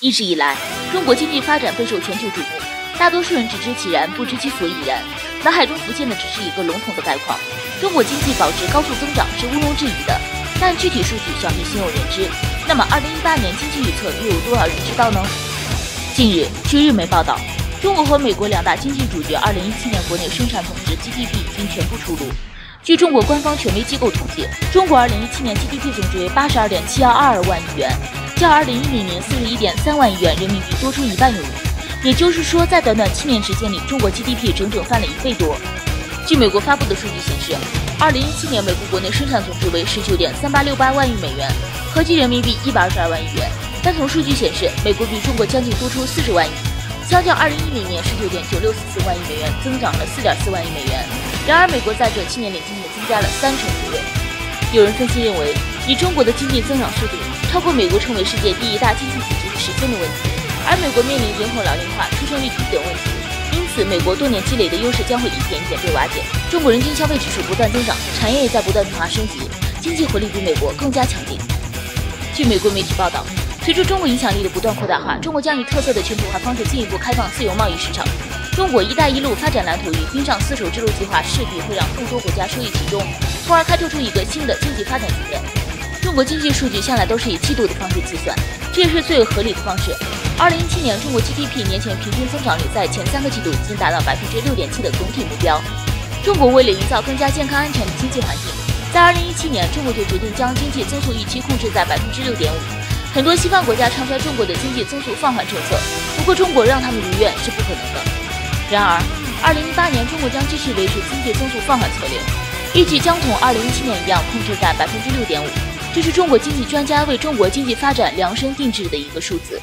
一直以来，中国经济发展备受全球瞩目，大多数人只知其然，不知其所以然。脑海中浮现的只是一个笼统的概况：中国经济保持高速增长是毋庸置疑的，但具体数据想必鲜有人知。那么，2018年经济预测又有多少人知道呢？近日，据日媒报道，中国和美国两大经济主角2017年国内生产总值 GDP 已经全部出炉。据中国官方权威机构统计，中国2017年 GDP 总值为82.7222万亿元，较2010年41.3万亿元人民币多出1半有余。也就是说，在短短7年时间里，中国 GDP 整整翻了1倍多。据美国发布的数据显示，2017年美国国内生产总值为19.3868万亿美元，合计人民币122万亿元。但从数据显示，美国比中国将近多出40万亿，相较2010年19.9644万亿美元，增长了4.4万亿美元。然而，美国在这7年里仅仅增加了3成左右。有人分析认为，以中国的经济增长速度，超过美国成为世界第1大经济体只是时间的问题。而美国面临人口老龄化、出生率低等问题，因此美国多年积累的优势将会一点一点被瓦解。中国人均消费指数不断增长，产业也在不断转化升级，经济活力比美国更加强劲。据美国媒体报道，随着中国影响力的不断扩大化，中国将以特色的全球化方式进一步开放自由贸易市场。中国“一带一路”发展蓝图与冰上丝绸之路计划势必会让更多国家受益其中，从而开拓出一个新的经济发展局面。中国经济数据向来都是以季度的方式计算，这也是最合理的方式。2017年，中国 GDP 年前平均增长率在前3个季度已经达到6.7%的总体目标。中国为了营造更加健康安全的经济环境，在2017年，中国就决定将经济增速预期控制在6.5%。很多西方国家唱衰中国的经济增速放缓政策，不过中国让他们如愿是不可能的。然而，2018年中国将继续维持经济增速放缓策略，预计将同2017年一样控制在6.5%。这是中国经济专家为中国经济发展量身定制的一个数字。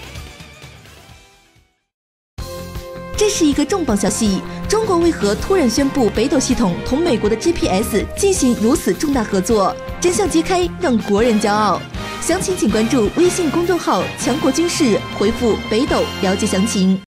这是一个重磅消息，中国为何突然宣布北斗系统同美国的 GPS 进行如此重大合作？真相揭开，让国人骄傲。详情请关注微信公众号“强国军事”，回复“北斗”了解详情。